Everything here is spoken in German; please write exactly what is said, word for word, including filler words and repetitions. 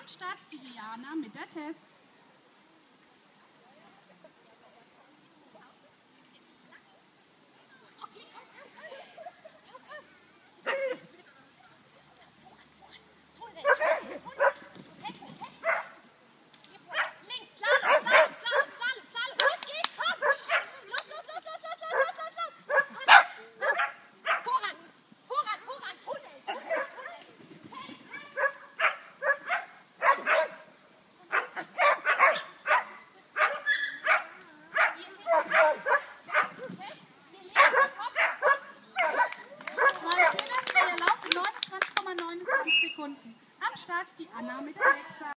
Am Start die Diana mit der Tess. neunundzwanzig Komma neunundzwanzig Sekunden. Am Start die Anna mit der Alexa.